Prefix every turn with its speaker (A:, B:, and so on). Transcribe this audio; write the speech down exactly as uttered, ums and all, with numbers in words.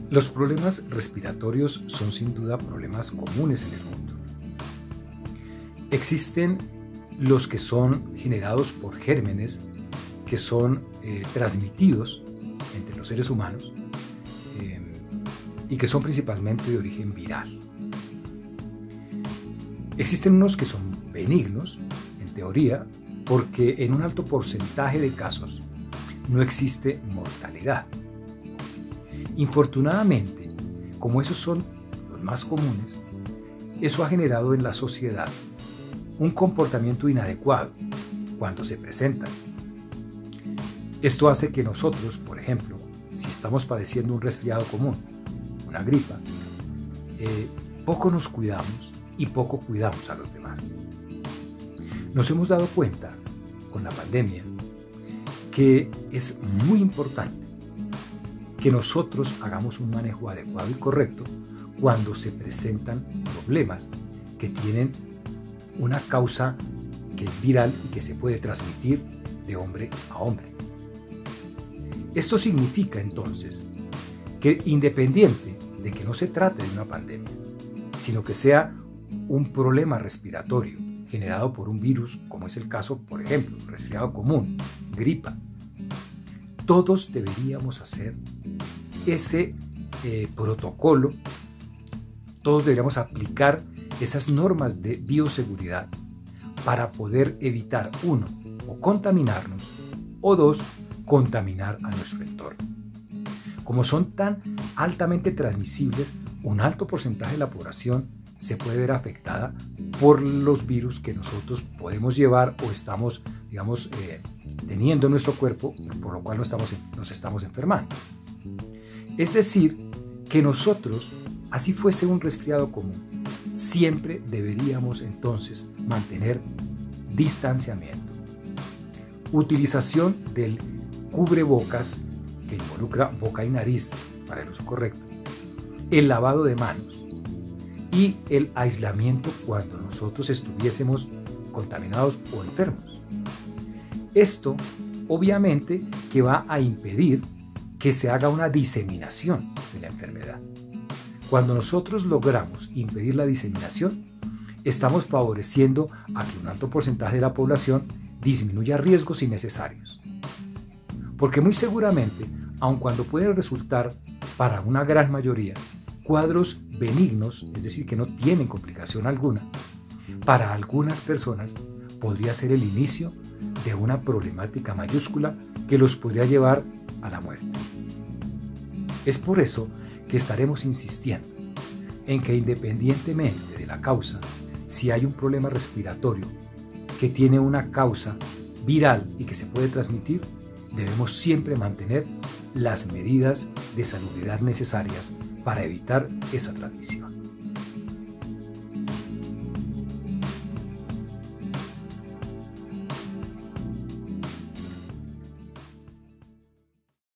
A: Los problemas respiratorios son sin duda problemas comunes en el mundo. Existen los que son generados por gérmenes que son eh, transmitidos entre los seres humanos eh, y que son principalmente de origen viral. Existen unos que son benignos, en teoría, porque en un alto porcentaje de casos no existe mortalidad. Infortunadamente, como esos son los más comunes, eso ha generado en la sociedad un comportamiento inadecuado cuando se presentan. Esto hace que nosotros, por ejemplo, si estamos padeciendo un resfriado común, una gripa, eh, poco nos cuidamos y poco cuidamos a los demás. Nos hemos dado cuenta con la pandemia que es muy importante que nosotros hagamos un manejo adecuado y correcto cuando se presentan problemas que tienen una causa que es viral y que se puede transmitir de hombre a hombre. Esto significa entonces que independiente de que no se trate de una pandemia, sino que sea un problema respiratorio generado por un virus, como es el caso, por ejemplo, resfriado común, gripa, todos deberíamos hacer ese eh, protocolo, todos deberíamos aplicar esas normas de bioseguridad para poder evitar, uno, o contaminarnos, o dos, contaminar a nuestro entorno. Como son tan altamente transmisibles, un alto porcentaje de la población se puede ver afectada por los virus que nosotros podemos llevar o estamos, digamos, eh, teniendo en nuestro cuerpo, por lo cual nos estamos, nos estamos enfermando. Es decir, que nosotros, así fuese un resfriado común, siempre deberíamos entonces mantener distanciamiento. Utilización del cubrebocas que involucra boca y nariz para el uso correcto. El lavado de manos y el aislamiento cuando nosotros estuviésemos contaminados o enfermos. Esto obviamente que va a impedir que se haga una diseminación de la enfermedad. Cuando nosotros logramos impedir la diseminación, estamos favoreciendo a que un alto porcentaje de la población disminuya riesgos innecesarios. Porque muy seguramente, aun cuando pueden resultar para una gran mayoría cuadros benignos, es decir, que no tienen complicación alguna, para algunas personas podría ser el inicio de una problemática mayúscula que los podría llevar a la muerte. Es por eso que estaremos insistiendo en que independientemente de la causa, si hay un problema respiratorio que tiene una causa viral y que se puede transmitir, debemos siempre mantener las medidas de salubridad necesarias para evitar esa transmisión.